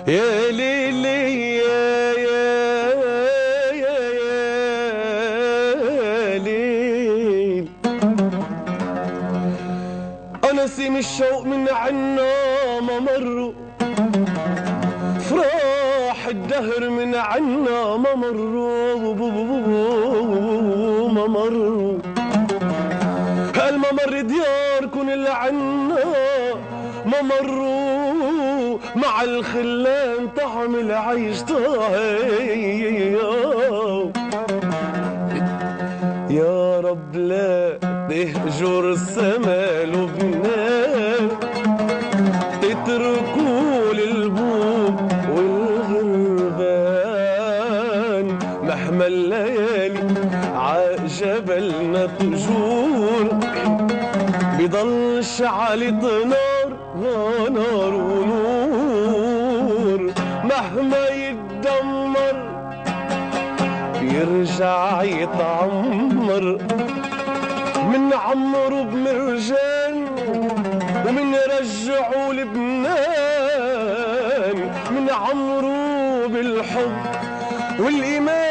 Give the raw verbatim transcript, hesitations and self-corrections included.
يا ليلي يا يا يا يا ليل، أنا سيم الشوق من عنا ما مروا، فراح الدهر من عنا ما مروا ما مروا، هالممر دياركن اللي عنا ما مروا، مع الخلان طعم العيش طاير. يا رب لا تهجر السما لبنان، تتركوا للبوب والغربان، مهما الليالي عجبلنا تجور، بضل شعلة نار نار ونور، مهما يتدمر بيرجع يتعمر، من عمرو بمرجان ومن رجعوا لبنان، من عمرو بالحب والإيمان